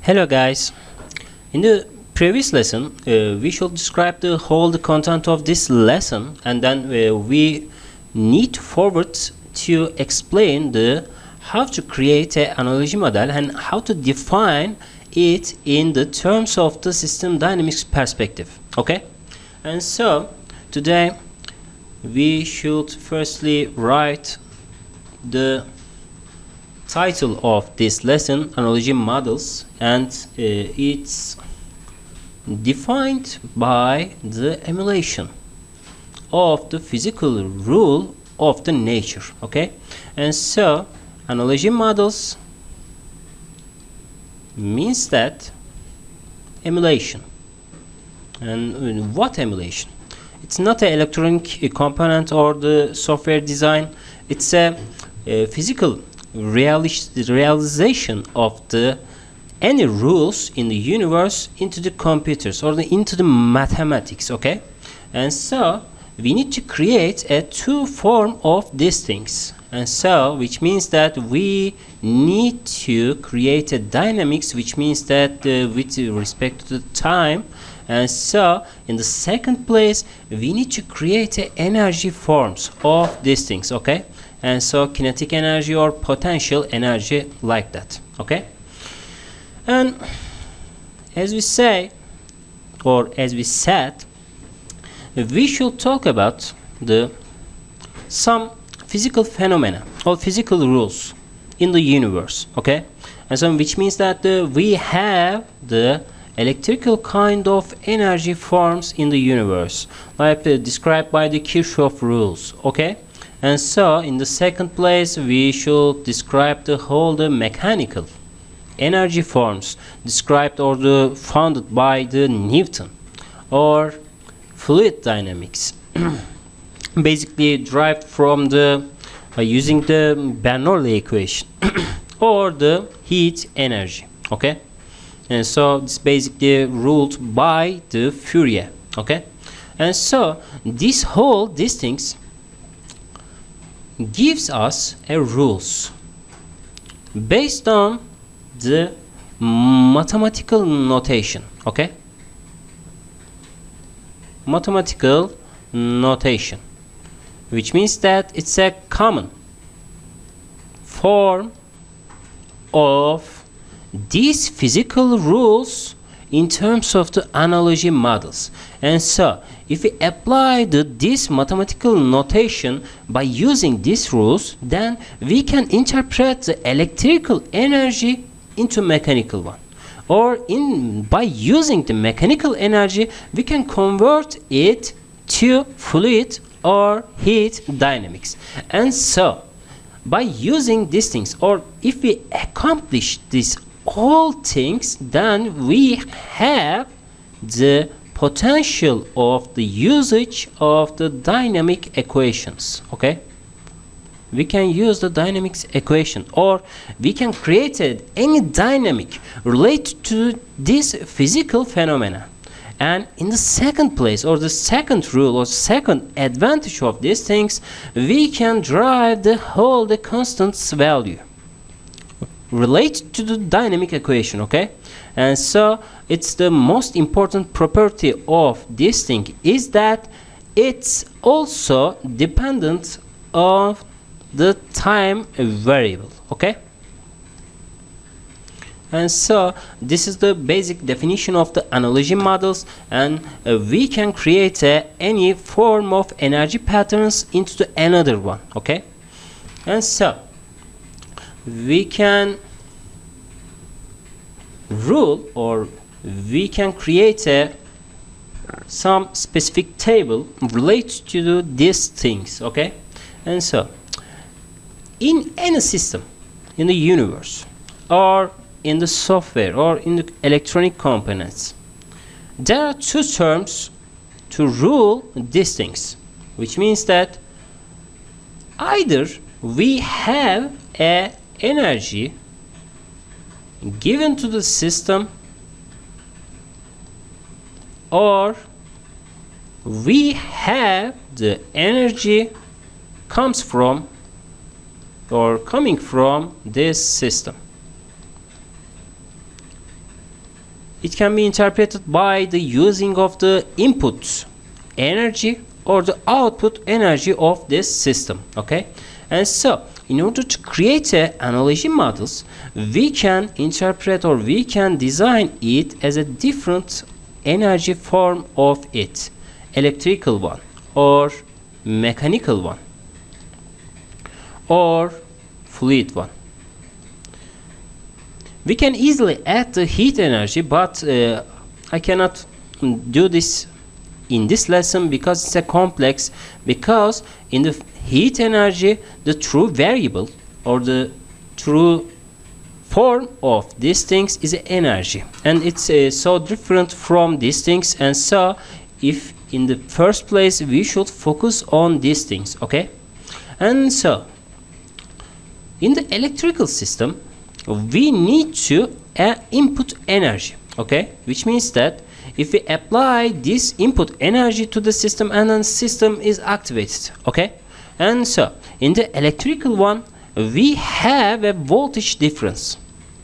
Hello guys. In the previous lesson we should describe the whole content of this lesson, and then we need to forward to explain the how to create an analogy model and how to define it in the terms of the system dynamics perspective. Okay, and so today we should firstly write the title of this lesson, analogy models, and it's defined by the emulation of the physical rule of the nature. Okay, and so analogy models means that emulation. And what emulation? It's not an electronic component or the software design. It's a physical realization of the any rules in the universe into the computers or into the mathematics. Okay, and so we need to create a two form of these things, and so which means that we need to create a dynamics, which means that with respect to the time. And so in the second place we need to create energy forms of these things. Okay, and so kinetic energy or potential energy, like that. Okay, and as we say, or as we said, we should talk about some physical phenomena or physical rules in the universe. Okay, and so which means that we have the electrical kind of energy forms in the universe, like described by the Kirchhoff rules. Okay, and so in the second place we should describe the whole mechanical energy forms described or founded by the Newton, or fluid dynamics basically derived from using the Bernoulli equation or the heat energy. Okay, and so it's basically ruled by the Fourier. Okay, and so these things gives us a rules based on the mathematical notation. Okay, mathematical notation, which means that it's a common form of these physical rules in terms of the analogy models. And so if we apply this mathematical notation by using these rules, then we can interpret the electrical energy into mechanical one, or by using the mechanical energy we can convert it to fluid or heat dynamics. And so by using these things, or if we accomplish these all things, then we have the potential of the usage of the dynamic equations. Okay, we can use the dynamics equation, or we can create any dynamic related to this physical phenomena. And in the second place, or the second rule or second advantage of these things, we can derive the constants value related to the dynamic equation. Okay, and so it's the most important property of this thing is that it's also dependent on the time variable. Okay, and so this is the basic definition of the analogy models, and we can create any form of energy patterns into another one. Okay, and so we can rule, or we can create some specific table related to these things. Okay, and so in any system in the universe, or in the software, or in the electronic components, there are two terms to rule these things, which means that either we have a energy given to the system, or we have the energy comes from or coming from this system. it can be interpreted by the using of the input energy or the output energy of this system. Okay, and so in order to create analogy models, we can interpret or we can design it as a different energy form of it, electrical one or mechanical one or fluid one. We can easily add the heat energy, but I cannot do this in this lesson because it's a complex, because in the heat energy the true variable or the true form of these things is energy, and it's so different from these things. And so if in the first place we should focus on these things. Okay, and so in the electrical system we need to input energy. Okay, which means that if we apply this input energy to the system, and then system is activated. Okay, and so in the electrical one we have a voltage difference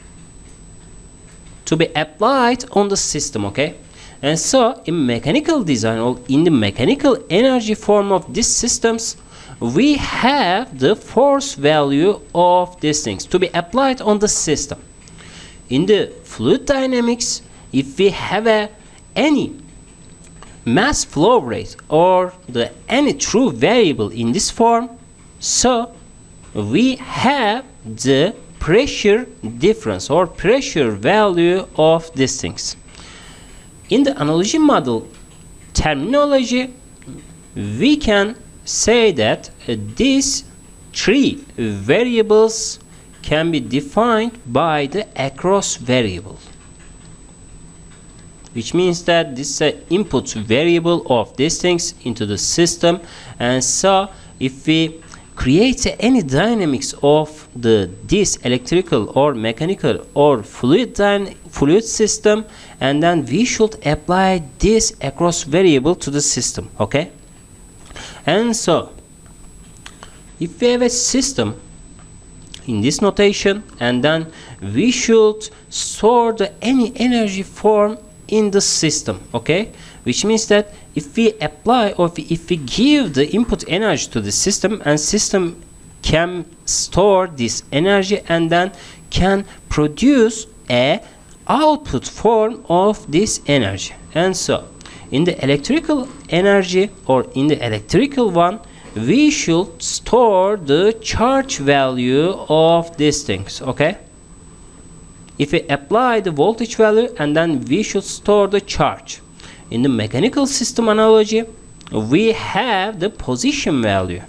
to be applied on the system. Okay, and so in mechanical design or in the mechanical energy form of these systems, we have the force value of these things to be applied on the system. In the fluid dynamics, if we have any mass flow rate or any true variable in this form, so we have the pressure difference or pressure value of these things. In the analogy model terminology, we can say that these three variables can be defined by the across variable, which means that this is an input variable of these things into the system. And so if we create any dynamics of this electrical or mechanical or fluid system, and then we should apply this across variable to the system. Okay, and so if we have a system in this notation, and then we should store any energy form in the system. Okay, which means that if we apply or if we give the input energy to the system, and system can store this energy and then can produce a output form of this energy. And so in the electrical energy or in the electrical one, we should store the charge value of these things. Okay, if we apply the voltage value, and then we should store the charge. In the mechanical system analogy, we have the position value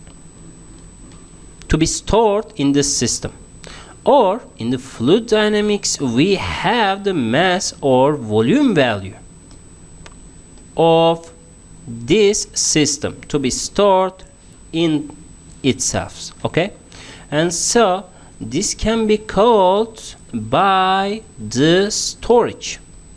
to be stored in the system. Or in the fluid dynamics, we have the mass or volume value of this system to be stored in itself. Okay, and so this can be called by the storage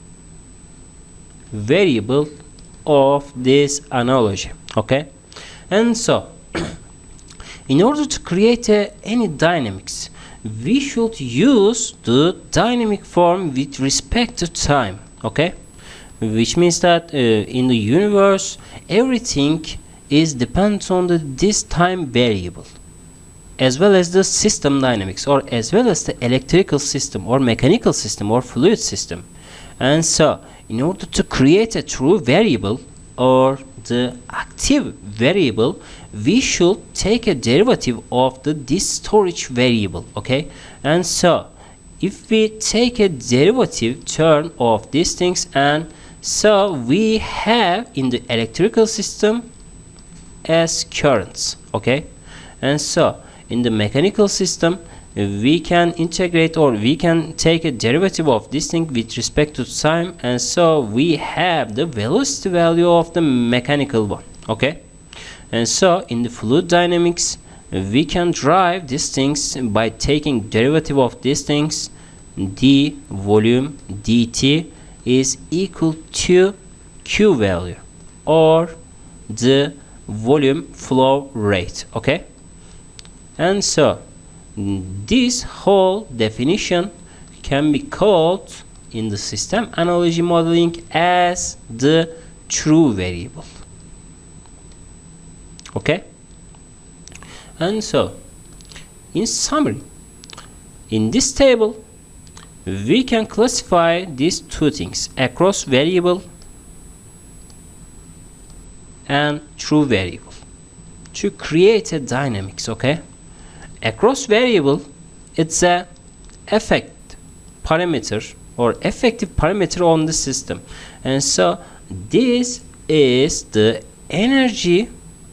variable of this analogy. Okay, and so in order to create any dynamics, we should use the dynamic form with respect to time. Okay, which means that in the universe everything is depends on this time variable, as well as the system dynamics, or as well as the electrical system or mechanical system or fluid system. And so in order to create a true variable or the active variable, we should take a derivative of this storage variable. Okay, and so if we take a derivative term of these things, and so we have in the electrical system as currents. Okay, and so in the mechanical system we can integrate or we can take a derivative of this thing with respect to time, and so we have the velocity value of the mechanical one. Okay, and so in the fluid dynamics we can drive these things by taking derivative of these things. D volume dt is equal to Q value, or the volume flow rate. Okay, and so this whole definition can be called in the system analogy modeling as the true variable. Okay, and so in summary, in this table we can classify these two things: across variable and true variable, to create a dynamics. Okay, across variable, it's a effect parameter or effective parameter on the system, and so this is the energy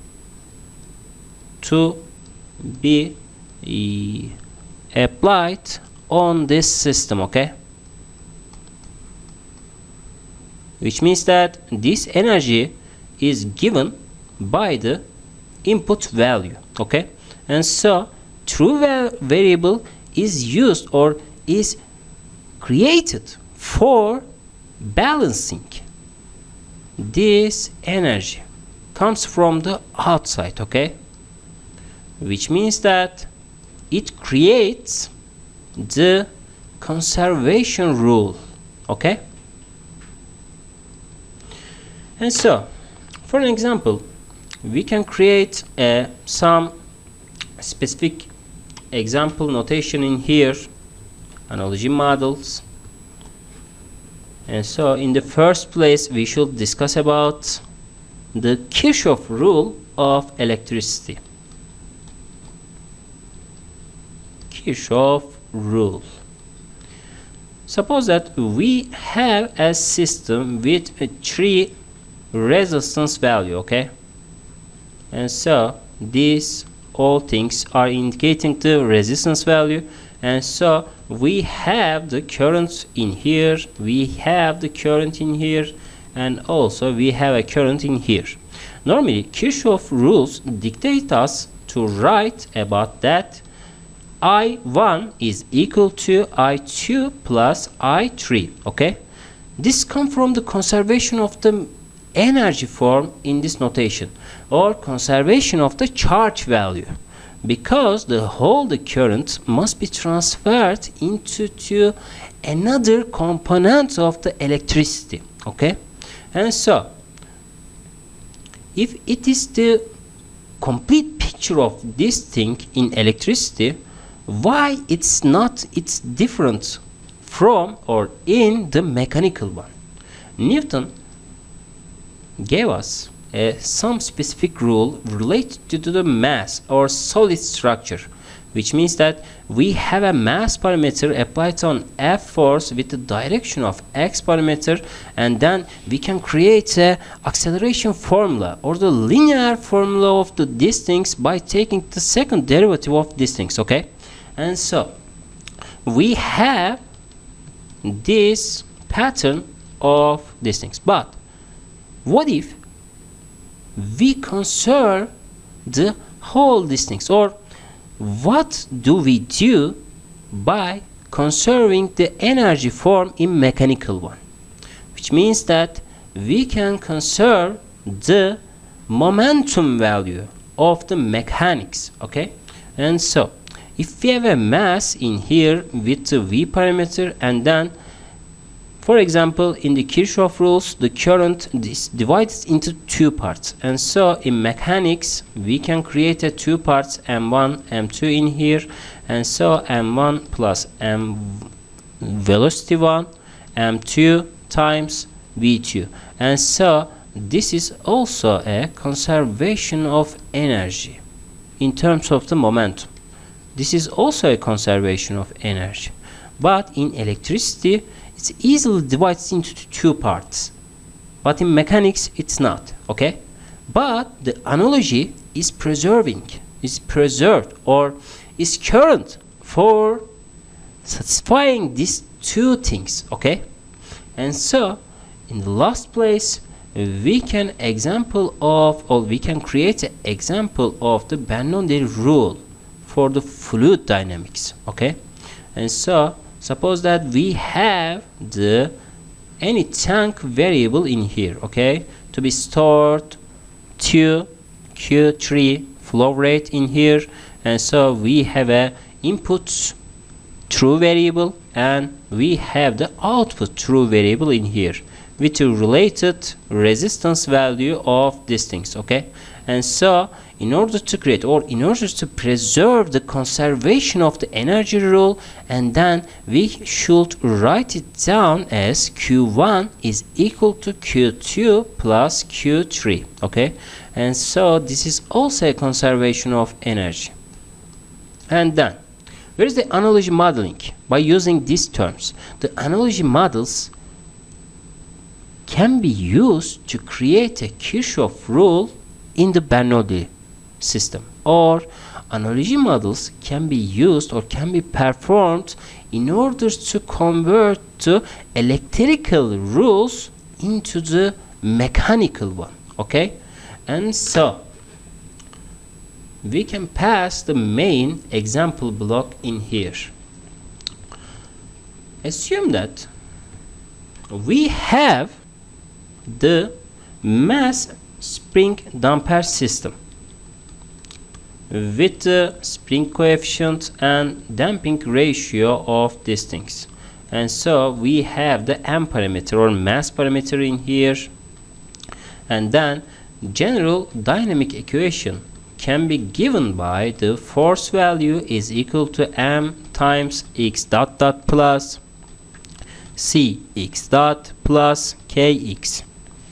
to be applied on this system. Okay, which means that this energy is given by the input value. Okay, and so true variable is used or is created for balancing this energy, comes from the outside. Okay, which means that it creates the conservation rule. Okay, and so for an example, we can create some specific example notation in here, analogy models. And so in the first place, we should discuss about the Kirchhoff rule of electricity. Kirchhoff rule. Suppose that we have a system with three resistance value. Okay, and so these all things are indicating the resistance value, and so we have the current in here, we have the current in here, and also we have a current in here. Normally Kirchhoff rules dictate us to write about that I1 is equal to I2 plus I3. Okay, this comes from the conservation of the energy form in this notation, or conservation of the charge value, because the current must be transferred into another component of the electricity. Okay, and so if it is the complete picture of this thing in electricity, why it's different from or in the mechanical one? Newton gave us some specific rule related to the mass or solid structure, which means that we have a mass parameter applied on F force with the direction of X parameter, and then we can create a acceleration formula or the linear formula of these things by taking the second derivative of these things. Okay, and so we have this pattern of these things. But what if we conserve the whole these things, or what do we do by conserving the energy form in mechanical one? Which means that we can conserve the momentum value of the mechanics. Okay, and so if we have a mass in here with the V parameter, and then for example in the Kirchhoff rules the current is divided into two parts, and so in mechanics we can create a two parts, M1 M2 in here, and so M1 plus M velocity 1 M2 times V2, and so this is also a conservation of energy in terms of the momentum. This is also a conservation of energy, but in electricity it's easily divided into two parts, but in mechanics it's not. Okay, but the analogy is preserved or is current for satisfying these two things. Okay, and so in the last place we can create an example of the Bernoulli rule for the fluid dynamics. Okay, and so suppose that we have any tank variable in here, okay, to be stored to Q3 flow rate in here, and so we have a input true variable and we have the output true variable in here with the related resistance value of these things, okay? And so in order to create, or in order to preserve the conservation of the energy rule, and then we should write it down as Q1 is equal to Q2 plus Q3, okay? And so this is also a conservation of energy. And then where is the analogy modeling? By using these terms, the analogy models can be used to create a Kirchhoff rule in the Bernoulli system, or analogy models can be used or can be performed in order to convert the electrical rules into the mechanical one, okay? And so we can pass the main example block in here. Assume that we have the mass spring damper system with the spring coefficient and damping ratio of these things. And so we have the M parameter or mass parameter in here, and then general dynamic equation can be given by the force value is equal to M times x dot dot plus C x dot plus Kx.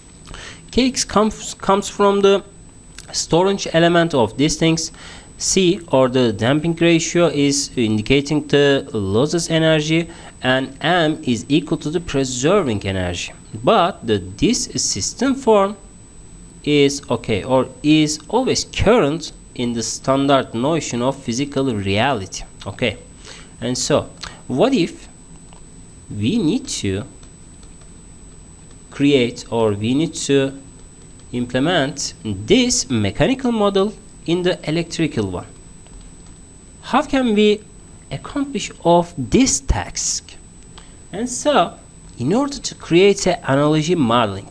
Kx comes from the storage element of these things. C, or the damping ratio, is indicating the losses energy, and M is equal to the preserving energy. But this system form is okay, or is always current in the standard notion of physical reality, okay? And so what if we need to create, or we need to implement this mechanical model in the electrical one? How can we accomplish of this task? And so in order to create an analogy modeling,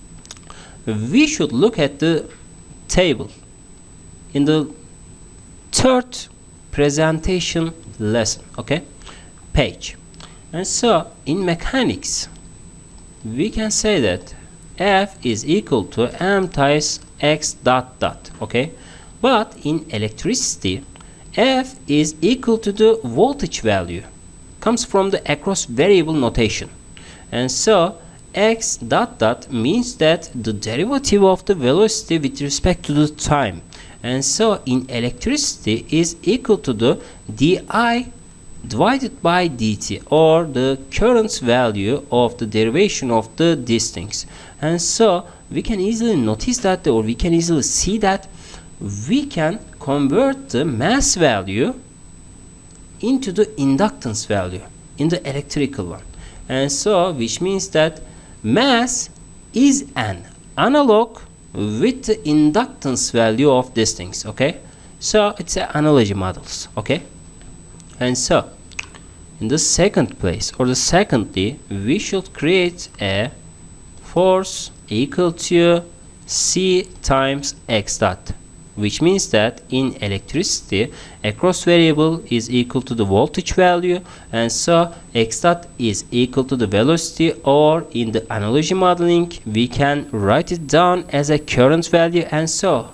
we should look at the table in the third presentation lesson, okay, page. And so in mechanics we can say that F is equal to M times x dot dot, okay? But in electricity, F is equal to the voltage value, comes from the across variable notation. And so x dot dot means that the derivative of the velocity with respect to the time. And so in electricity is equal to the di divided by dt, or the current value of the derivation of the distance. And so we can easily notice that, or we can easily see that we can convert the mass value into the inductance value in the electrical one. And so which means that mass is an analog with the inductance value of these things, okay? So it's an analogy models, okay? And so in the second place, or the secondly, we should create a force equal to C times x dot, which means that in electricity across variable is equal to the voltage value, and so x dot is equal to the velocity, or in the analogy modeling we can write it down as a current value. And so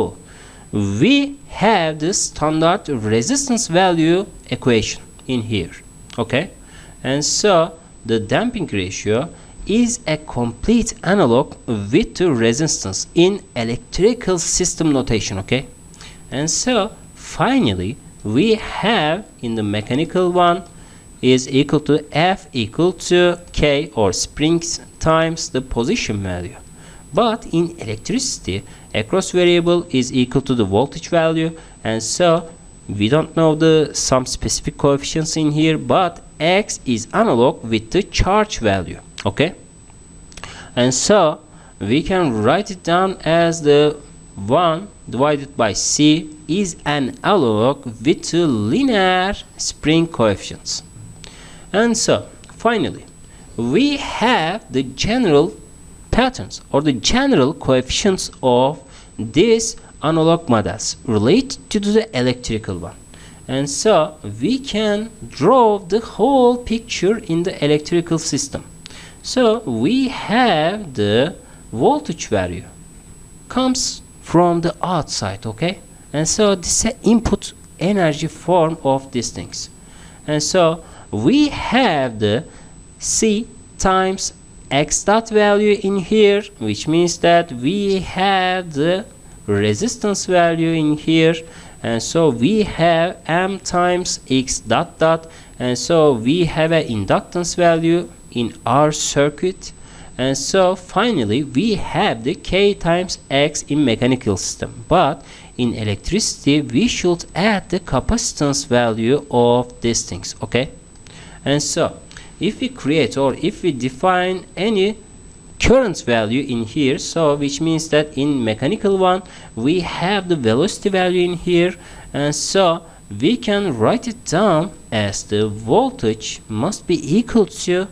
we have the standard resistance value equation in here, okay? And so the damping ratio is a complete analog with the resistance in electrical system notation, okay? And so finally we have in the mechanical one is equal to F equal to K, or springs times the position value. But in electricity across variable is equal to the voltage value, and so we don't know some specific coefficients in here, but X is analog with the charge value, okay? And so we can write it down as the 1 divided by C is an analog with the linear spring coefficients. And so finally we have the general patterns, or the general coefficients of these analog models related to the electrical one. And so we can draw the whole picture in the electrical system. So we have the voltage value comes from the outside, okay? And so this is an input energy form of these things. And so we have the C times X dot value in here, which means that we have the resistance value in here, and so we have M times X dot dot, and so we have an inductance value in our circuit, and so finally we have the K times X in mechanical system. But in electricity we should add the capacitance value of these things, okay? And so if we create or if we define any current value in here, so which means that in mechanical one we have the velocity value in here, and so we can write it down as the voltage must be equal to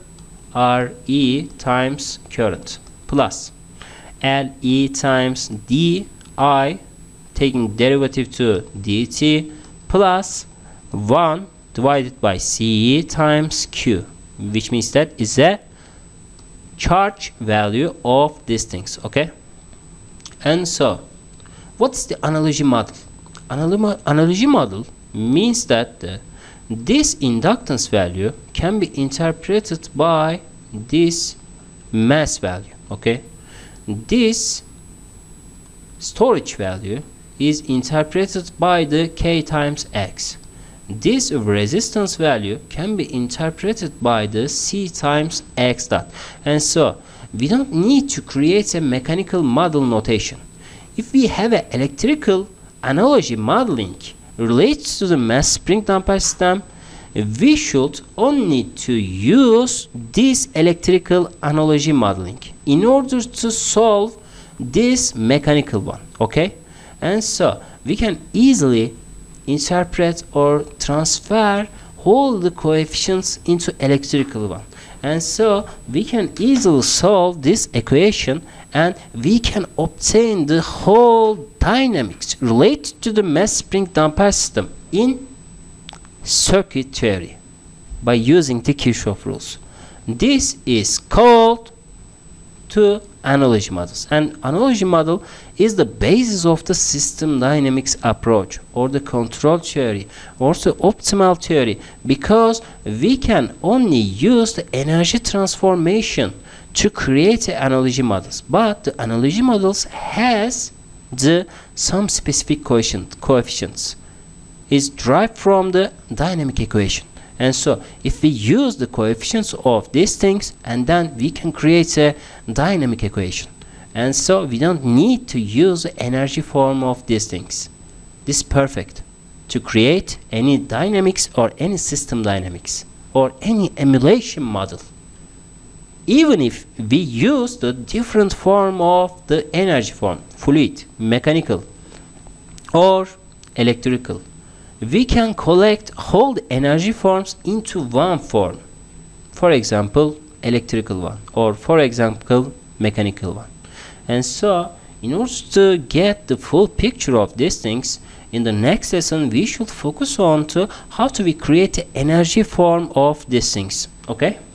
RE times current plus LE times DI taking derivative to dt plus 1 divided by CE times Q, which means that is a charge value of these things, okay? And so what's the analogy model? Analogy model means that this inductance value can be interpreted by this mass value, okay? This storage value is interpreted by the K times X. This resistance value can be interpreted by the C times X dot. And so we don't need to create a mechanical model notation. If we have an electrical analogy modeling related to the mass spring damper system, we should only to use this electrical analogy modeling in order to solve this mechanical one, okay? And so we can easily interpret or transfer all the coefficients into electrical one, and so we can easily solve this equation and we can obtain the whole dynamics related to the mass spring damper system in circuit theory by using the Kirchhoff rules. This is called to analogy models, and analogy model is the basis of the system dynamics approach or the control theory or the optimal theory, because we can only use the energy transformation to create the analogy models, but the analogy models has some specific coefficients is derived from the dynamic equation. And so if we use the coefficients of these things, and then we can create a dynamic equation, and so we don't need to use the energy form of these things. This is perfect to create any dynamics or any system dynamics or any emulation model, even if we use the different form of the energy form, fluid, mechanical or electrical. We can collect whole energy forms into one form, for example electrical one, or for example mechanical one. And so in order to get the full picture of these things, in the next lesson we should focus on to how to create the energy form of these things, okay?